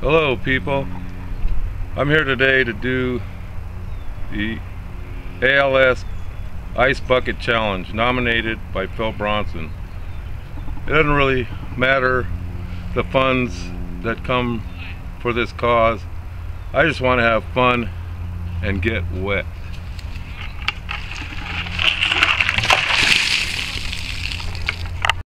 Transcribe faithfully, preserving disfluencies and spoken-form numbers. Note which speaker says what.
Speaker 1: Hello people, I'm here today to do the Als Ice Bucket Challenge nominated by Phil Bronson. It doesn't really matter the funds that come for this cause. I just want to have fun and get wet.